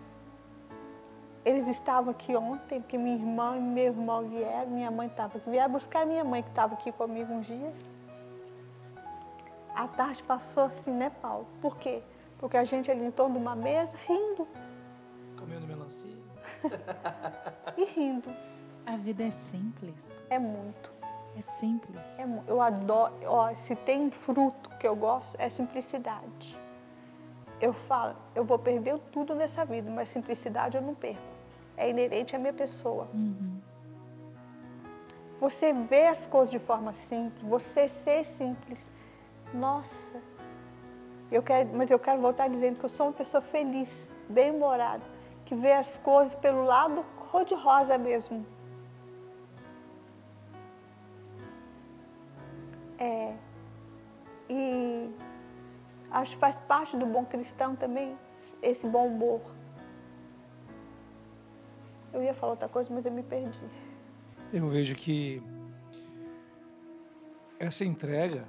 Eles estavam aqui ontem, porque minha irmã e meu irmão vieram, minha mãe estava aqui. Vieram buscar minha mãe, que estava aqui comigo uns dias. A tarde passou assim, né, Paulo? Por quê? Porque a gente ali em torno de uma mesa, rindo. Comendo melancia. E rindo. A vida é simples. É muito. É simples. Eu adoro, se tem um fruto que eu gosto, é simplicidade. Eu falo, eu vou perder tudo nessa vida, mas simplicidade eu não perco. É inerente à minha pessoa. Você vê as coisas de forma simples, você ser simples. Nossa, mas eu quero voltar dizendo que eu sou uma pessoa feliz, bem-humorada, que vê as coisas pelo lado cor-de-rosa mesmo. E acho que faz parte do bom cristão também, esse bom humor. Eu ia falar outra coisa, mas eu me perdi. Eu vejo que essa entrega,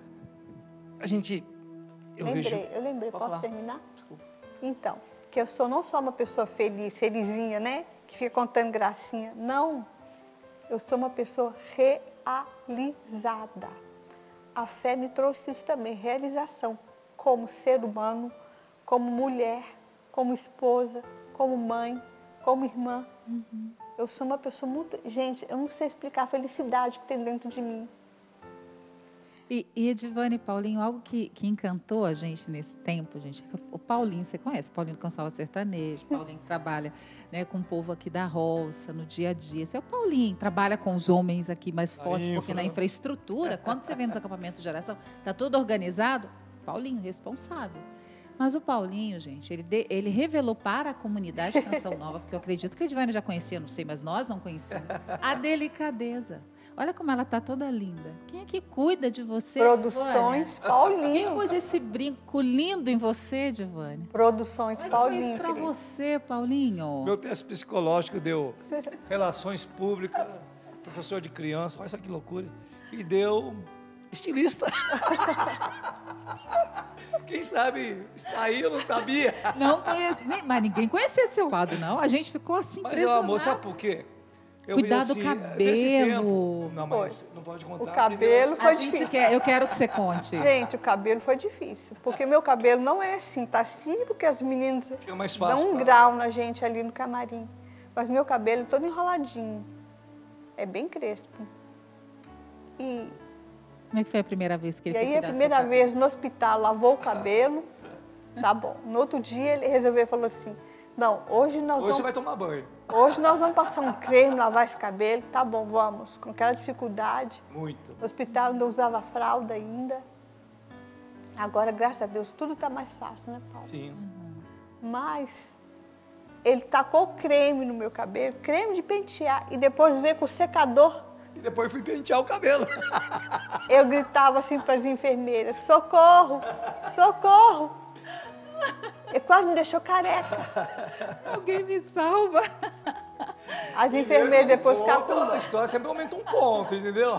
eu lembrei. Posso falar? terminar? Desculpa. Então, que eu sou não só uma pessoa felizinha, né? Que fica contando gracinha. Não, eu sou uma pessoa realizada. A fé me trouxe isso também, realização. Como ser humano, como mulher, como esposa, como mãe, como irmã. Eu sou uma pessoa muito... Gente, eu não sei explicar a felicidade que tem dentro de mim. E Edivane e Paulinho, algo que encantou a gente nesse tempo, gente, o Paulinho, você conhece, Paulinho do Consolo Sertanejo, Paulinho que trabalha, né, com o povo aqui da roça, no dia a dia. Esse é o Paulinho, trabalha com os homens aqui mais fortes, porque na infraestrutura, quando você vê nos acampamentos de geração, está tudo organizado, Paulinho, responsável. Mas o Paulinho, gente, ele revelou para a comunidade Canção Nova, porque eu acredito que a Edivane já conhecia, não sei, mas nós não conhecíamos, a delicadeza. Olha como ela está toda linda. Quem é que cuida de você, Produções Edivane? Paulinho. Quem pôs esse brinco lindo em você, Edivane? Produções Paulinho. Foi isso para você, Paulinho? Meu teste psicológico deu relações públicas, professor de criança, olha só que loucura. E deu estilista. Quem sabe está aí, eu não sabia. Não conheci, mas ninguém conhecia seu lado, não. A gente ficou assim, Mas, meu amor, sabe por quê? Cuidar vejo do assim, cabelo. desse tempo. Não, mas não pode contar. O cabelo A foi gente difícil. quer, eu quero que você conte. Gente, o cabelo foi difícil, porque meu cabelo não é assim, tá assim porque as meninas Fica mais fácil dão um pra- grau na gente ali no camarim. Mas meu cabelo é todo enroladinho, é bem crespo. E, Como é que foi a primeira vez que ele e foi aí a cuidar do seu primeira cabelo? vez no hospital, lavou o cabelo, tá bom. No outro dia ele resolveu, falou assim, não, hoje nós Hoje você vamos... vai tomar banho. Hoje nós vamos passar um creme, lavar esse cabelo, tá bom, vamos. Com aquela dificuldade. Muito. No hospital ainda usava fralda ainda. Agora, graças a Deus, tudo está mais fácil, né, Paulo? Sim. Mas ele tacou creme no meu cabelo, creme de pentear, e depois veio com o secador. E depois fui pentear o cabelo. Eu gritava assim para as enfermeiras, socorro, socorro. Ele quase me deixou careca. Alguém me salva. As enfermeiras depois ficaram com A dó. história sempre aumenta um ponto, entendeu?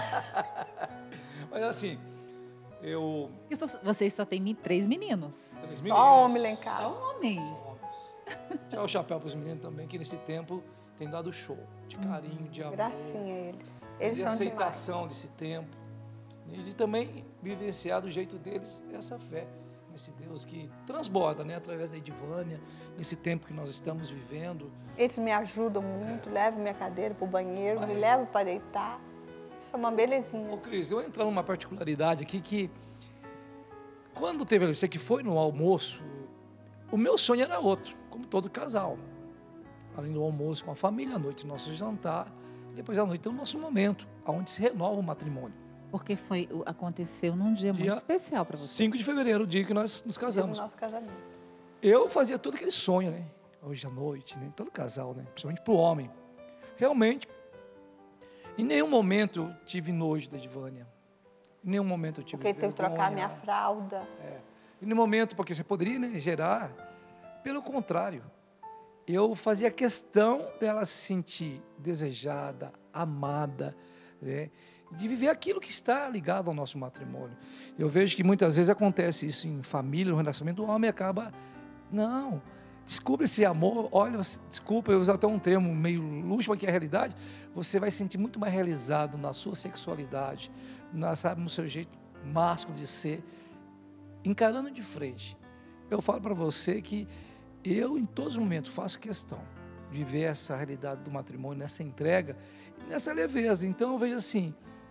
Mas assim, eu... Porque vocês só têm 3 meninos. Três Só meninos. homem lá em Só casa. homem. Homens. Tirar o chapéu para os meninos também, que nesse tempo tem dado show de carinho, de amor, Gracinha a eles. Eles de são demais. aceitação desse tempo. E de também vivenciar do jeito deles essa fé nesse Deus que transborda, né, através da Edivânia, nesse tempo que nós estamos vivendo. Eles me ajudam muito, levam minha cadeira para o banheiro, me Mas- levam para deitar. Isso é uma Ô belezinha. Cris, eu vou entrar numa particularidade aqui que quando teve você que foi no almoço, o meu sonho era outro, como todo casal. Além do almoço com a família, à noite nosso jantar, depois à noite tem o nosso momento, onde se renova o matrimônio. Porque aconteceu num dia muito Dia especial para você. 5 de fevereiro, o dia que nós nos No casamos. nosso casamento. Eu fazia todo aquele sonho, né? Hoje à noite, né? Todo casal, né? Principalmente para o homem. Realmente, em nenhum momento eu tive nojo da Edivânia. Em nenhum momento eu tive Porque ele teve que trocar a minha vergonha. fralda. E no momento, porque você poderia, né, gerar, pelo contrário, eu fazia questão dela se sentir desejada, amada, né, de viver aquilo que está ligado ao nosso matrimônio. Eu vejo que muitas vezes acontece isso em família, no relacionamento, o homem acaba, não, descubra esse amor, olha, desculpa, eu usar até um termo meio luxo, mas que é a realidade, você vai se sentir muito mais realizado na sua sexualidade, sabe, no seu jeito másculo de ser, encarando de frente. Eu falo para você que eu, em todos os momentos, faço questão de ver essa realidade do matrimônio, nessa entrega, e nessa leveza. Então, eu vejo assim,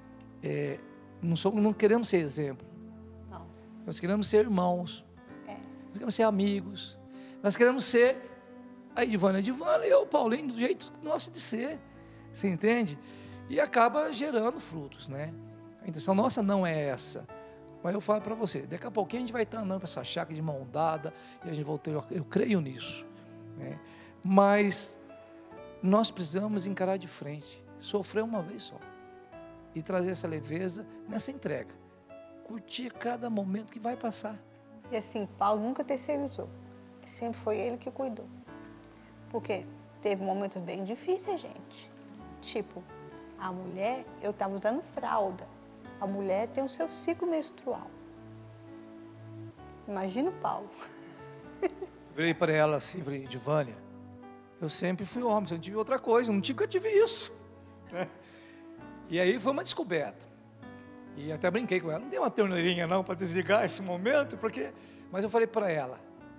não queremos ser exemplo. Não. Nós queremos ser irmãos. É. Nós queremos ser amigos. Nós queremos ser a Edivânia e eu, o Paulinho, do jeito nosso de ser. Você entende? E acaba gerando frutos, né? A intenção nossa não é essa. Mas eu falo para você, daqui a pouquinho a gente vai estar andando para essa chácara de mão dada e a gente volta, eu creio nisso, né? Mas nós precisamos encarar de frente, sofrer uma vez só e trazer essa leveza nessa entrega, curtir cada momento que vai passar. E assim, Paulo nunca terceirizou. Sempre foi ele que cuidou. Porque teve momentos bem difíceis, gente. Tipo, a mulher, eu estava usando fralda. A mulher tem o seu ciclo menstrual. Imagina o Paulo. Virei para ela assim, falei, Edivânia, eu sempre fui homem, eu não tive outra coisa, nunca tive isso. Né? E aí foi uma descoberta. E até brinquei com ela, não tem uma torneirinha não para desligar esse momento, porque... Mas eu falei para ela,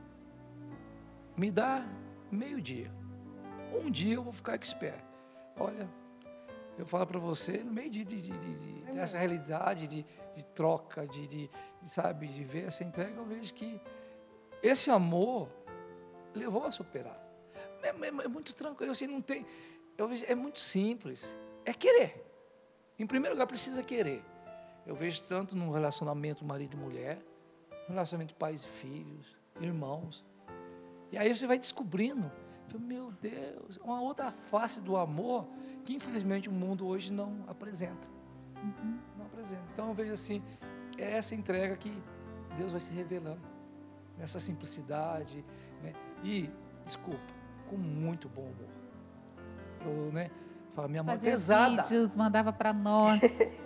me dá meio-dia. Um dia eu vou ficar expert. Olha, eu falo para você, no meio dessa realidade de troca, sabe, de ver essa entrega, eu vejo que esse amor levou a superar. É muito tranquilo, assim, não tem, eu vejo, é muito simples, é querer. Em primeiro lugar, precisa querer. Eu vejo tanto no relacionamento marido e mulher, no relacionamento pais e filhos, irmãos. E aí você vai descobrindo, meu Deus, uma outra face do amor que infelizmente o mundo hoje não apresenta. Não apresenta. Então eu vejo assim, é essa entrega que Deus vai se revelando, nessa simplicidade, né? E, desculpa, com muito bom humor. Eu, né, falo, minha mão é Fazia pesada. vídeos, mandava para nós.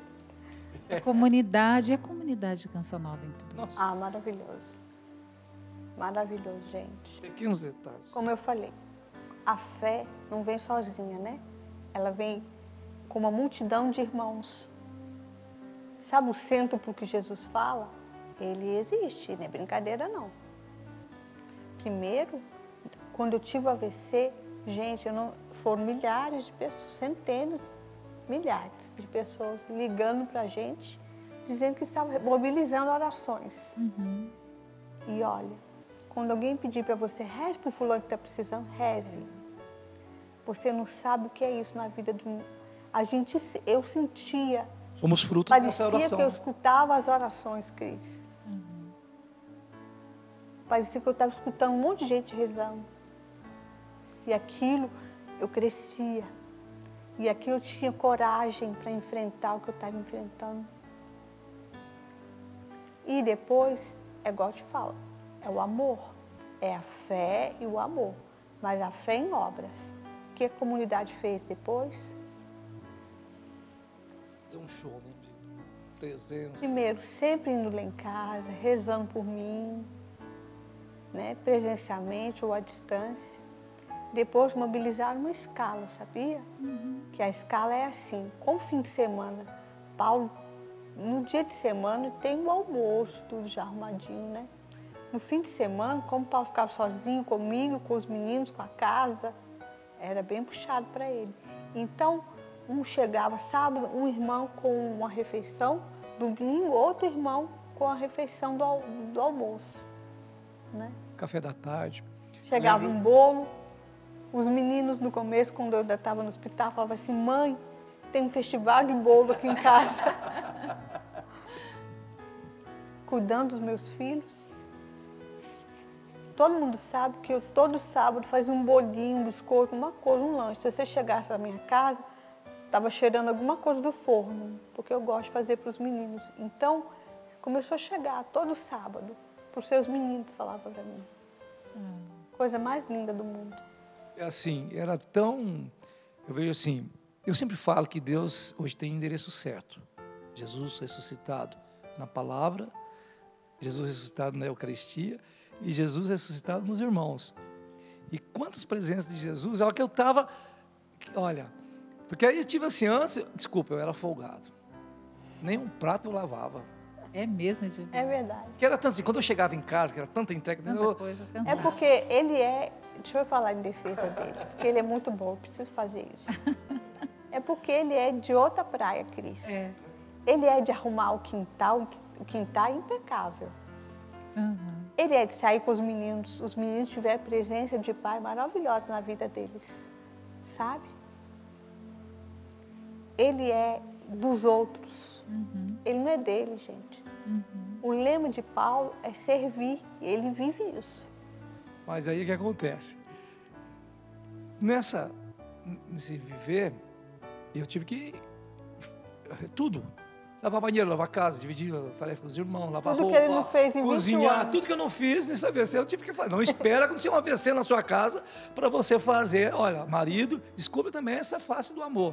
A comunidade, e a comunidade de Canção Nova em tudo. Nossa, Ah, maravilhoso. Maravilhoso, gente. pequenos detalhes. Como eu falei, a fé não vem sozinha, né? ela vem com uma multidão de irmãos. Sabe o cêntuplo que Jesus fala? Ele existe, não é brincadeira não. Primeiro, quando eu tive o AVC, gente, foram milhares de pessoas, centenas, milhares de pessoas ligando para a gente, dizendo que estavam mobilizando orações. Uhum. E olha, quando alguém pedir para você, reze para o fulano que está precisando, reze. Você não sabe o que é isso na vida de um... Eu sentia... Somos frutos dessa oração. Parecia que eu escutava as orações, Cris. Parecia que eu estava escutando um monte de gente rezando. E aquilo, eu crescia. E aquilo eu tinha coragem para enfrentar o que eu estava enfrentando. E depois, é igual eu te falo, é o amor. É a fé e o amor. Mas a fé em obras. O que a comunidade fez depois? Deu um show, né? Presença. Primeiro, sempre indo lá em casa, rezando por mim, né? Presencialmente ou à distância. Depois mobilizaram uma escala, sabia? Que a escala é assim, com o fim de semana, Paulo, no dia de semana tem o almoço, tudo já arrumadinho, né? No fim de semana, como Paulo ficava sozinho comigo, com os meninos, com a casa, era bem puxado para ele. Então, um chegava sábado, um irmão com uma refeição, domingo, outro irmão com a refeição do almoço, né? Café da tarde. Chegava um bolo, os meninos no começo, quando eu ainda estava no hospital, falavam assim, mãe, tem um festival de bolo aqui em casa. Cuidando dos meus filhos. Todo mundo sabe que eu todo sábado fazia um bolinho, um biscoito, uma coisa, um lanche. Se você chegasse na minha casa, estava cheirando alguma coisa do forno, porque eu gosto de fazer para os meninos. Então, começou a chegar todo sábado, para os seus meninos, falava para mim. Coisa mais linda do mundo. É assim, era tão... Eu vejo assim, eu sempre falo que Deus hoje tem endereço certo. Jesus ressuscitado na palavra, Jesus ressuscitado na Eucaristia e Jesus ressuscitado nos irmãos. E quantas presenças de Jesus, é que eu estava... Olha, porque aí eu tive assim, antes, desculpa, eu era folgado. Nem um prato eu lavava. É mesmo, Edivane? É verdade. Que era tanto assim, quando eu chegava em casa, que era tanta entrega... Tanta coisa, É cansado. porque ele é... Deixa eu falar em defesa dele, porque ele é muito bom, eu preciso fazer isso. É porque ele é de outra praia, Cris. É. Ele é de arrumar o quintal é impecável. Uhum. Ele é de sair com os meninos tiveram presença de pai maravilhosa na vida deles, sabe? Ele é dos outros, ele não é dele, gente. O lema de Paulo é servir, e ele vive isso. Mas aí o que acontece? Nesse viver, eu tive que... Tudo. Lavar banheiro, lavar casa, dividir a tarefa com os irmãos, lavar Tudo roupa, que ele não fez em 20 cozinhar, anos. tudo que eu não fiz nesse AVC, eu tive que fazer. Não espera acontecer um AVC na sua casa para você fazer. Olha, marido, desculpa também essa face do amor.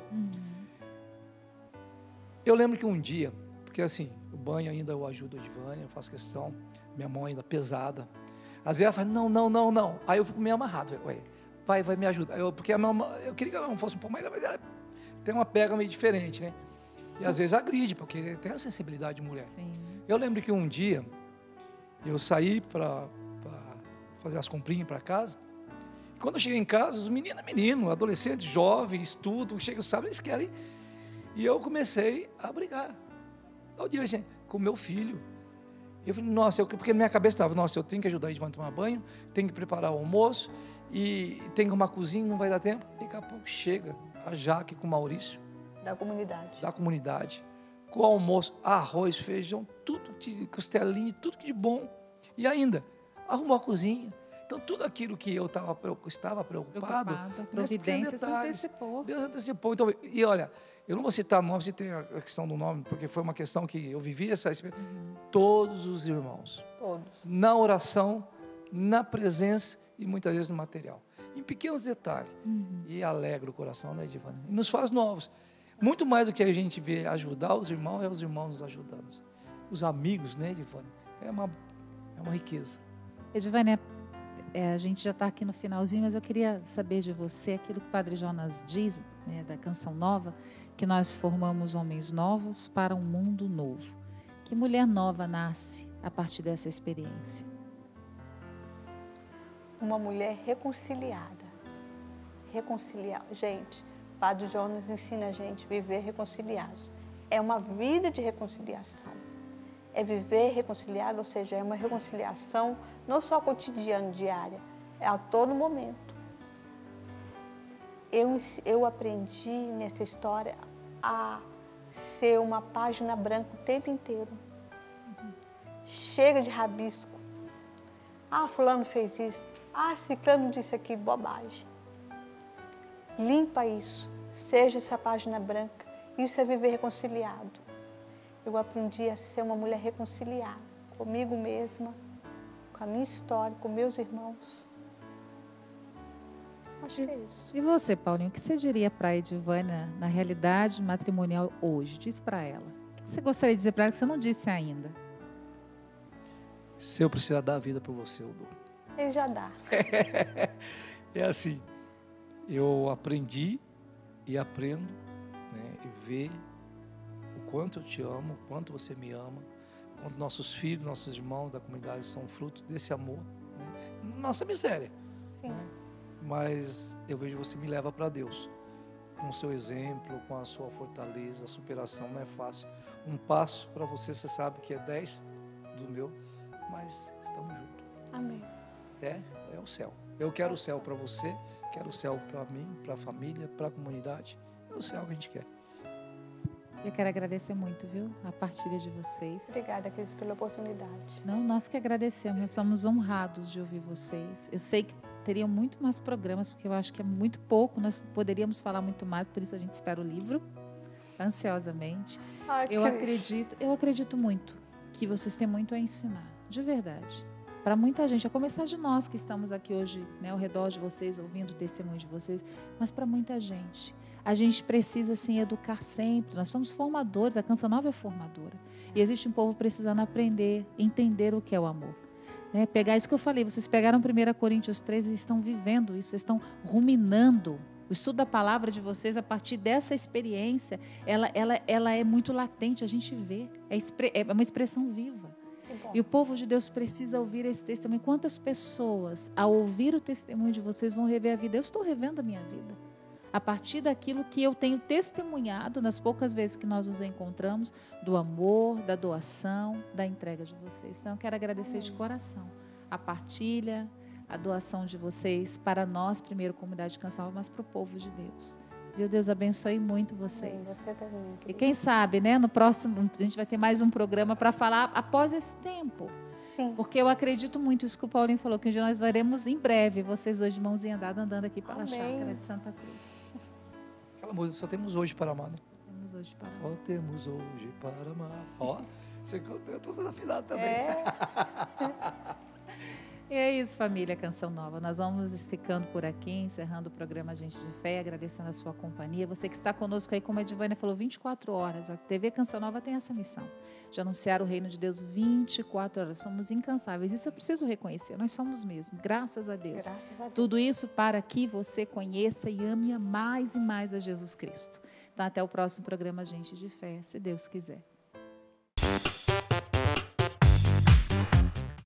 Eu lembro que um dia, porque assim, o banho ainda eu ajudo a Edivane, eu faço questão, minha mão ainda pesada. Às vezes ela fala, não. Aí eu fico meio amarrado, ué, vai me ajudar. Porque a minha mão, eu queria que ela não fosse um pouco mais, mas ela tem uma pega meio diferente, né? E às vezes agride, porque tem a sensibilidade de mulher. Sim. Eu lembro que um dia, eu saí para fazer as comprinhas para casa, e quando eu cheguei em casa, os meninos, adolescentes, jovens, tudo, chega o sábado, eles querem, e eu comecei a brigar. Eu diria, com meu filho. Eu falei, porque na minha cabeça estava, eu tenho que ajudar a Edivane a tomar banho, tenho que preparar o almoço, e tenho que arrumar a cozinha, não vai dar tempo. E daqui a pouco chega a Jaque com o Maurício. Da comunidade. Com almoço, arroz, feijão, tudo de costelinha, tudo que de bom. E ainda, arrumou a cozinha. Então, tudo aquilo que eu estava preocupado, A providência se antecipou. Deus antecipou. Então, e olha, eu não vou citar nome, citei a questão do nome, porque foi uma questão que eu vivi essa experiência. Todos os irmãos. Todos. Na oração, na presença e muitas vezes no material. Em pequenos detalhes. E alegra o coração, né, Edivane? E nos faz novos. Muito mais do que a gente vê ajudar os irmãos, é os irmãos nos ajudando. Os amigos, né, Edivane? É uma riqueza. Edivane, a gente já está aqui no finalzinho, mas eu queria saber de você aquilo que o Padre Jonas diz, né, da Canção Nova, que nós formamos homens novos para um mundo novo. Que mulher nova nasce a partir dessa experiência? Uma mulher reconciliada. Reconciliar. Gente, Padre Jonas ensina a gente a viver reconciliados. É uma vida de reconciliação. É viver reconciliado, ou seja, é uma reconciliação não só cotidiana, diária, é a todo momento. Eu aprendi nessa história a ser uma página branca o tempo inteiro. Chega de rabisco. Ah, fulano fez isso. Ah, ciclano disse aquilo, bobagem. Limpa isso. Seja essa página branca. Isso é viver reconciliado. Eu aprendi a ser uma mulher reconciliada. Comigo mesma, com a minha história, com meus irmãos. Acho que é isso. E você, Paulinho, o que você diria para a Edivânia na realidade matrimonial hoje? Diz para ela. O que você gostaria de dizer para ela que você não disse ainda? Se eu precisar dar a vida por você, eu dou. Ele já dá. É assim, eu aprendi e aprendo, né, e ver o quanto eu te amo, o quanto você me ama, o quanto nossos filhos, nossos irmãos da comunidade são fruto desse amor, né, nossa miséria. Sim. Né? Mas eu vejo que você me leva para Deus, com o seu exemplo, com a sua fortaleza, a superação não é fácil. Um passo para você, você sabe que é 10 do meu, mas estamos juntos. Amém. É o céu. Eu quero o céu para você, quero o céu para mim, para a família, para a comunidade. É o céu que a gente quer. Eu quero agradecer muito, viu, a partilha de vocês. Obrigada, Cris, pela oportunidade. Não, nós que agradecemos, nós somos honrados de ouvir vocês. Eu sei que teriam muito mais programas, porque eu acho que é muito pouco, nós poderíamos falar muito mais, por isso a gente espera o livro, ansiosamente. Ai, Eu acredito muito que vocês têm muito a ensinar, de verdade. Para muita gente, a começar de nós que estamos aqui hoje, né, ao redor de vocês, ouvindo o testemunho de vocês, mas para muita gente. A gente precisa, assim, educar sempre. Nós somos formadores, a Canção Nova é formadora. E existe um povo precisando aprender, entender o que é o amor. Né? Pegar isso que eu falei, vocês pegaram 1 Coríntios 3 e estão vivendo isso, vocês estão ruminando. O estudo da palavra de vocês, a partir dessa experiência, ela é muito latente, a gente vê. É uma expressão viva. E o povo de Deus precisa ouvir esse testemunho. Quantas pessoas, ao ouvir o testemunho de vocês, vão rever a vida? Eu estou revendo a minha vida. A partir daquilo que eu tenho testemunhado nas poucas vezes que nós nos encontramos, do amor, da doação, da entrega de vocês. Então, eu quero agradecer de coração a partilha, a doação de vocês para nós, primeiro, comunidade Canção, mas para o povo de Deus. Viu? Deus abençoe muito vocês. Você também, e quem sabe, né, no próximo, a gente vai ter mais um programa para falar após esse tempo. Sim. Porque eu acredito muito, isso que o Paulinho falou, que um dia nós veremos em breve vocês dois de mãozinha dada andando aqui pela chácara de Santa Cruz. Aquela música, só temos hoje para amar, né? Temos hoje para amar. Só temos hoje para amar. Ó, eu estou sendo afinado também. E é isso, família Canção Nova. Nós vamos ficando por aqui, encerrando o programa Gente de Fé, agradecendo a sua companhia. Você que está conosco aí, como a Edivânia falou, 24 horas. A TV Canção Nova tem essa missão, de anunciar o reino de Deus 24 horas. Somos incansáveis. Isso eu preciso reconhecer. Nós somos mesmo, graças a Deus. Graças a Deus. Tudo isso para que você conheça e ame mais e mais a Jesus Cristo. Então, até o próximo programa Gente de Fé, se Deus quiser.